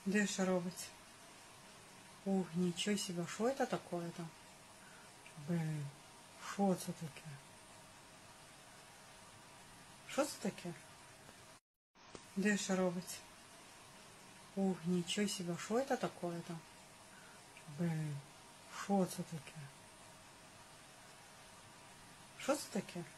Де що робить? Ух, нічого себе, що це таке там? Блін, що це таке? Що це таке? Де що робить? Ух, нічого себе, що це таке там? Блін, що це таке? Що це таке?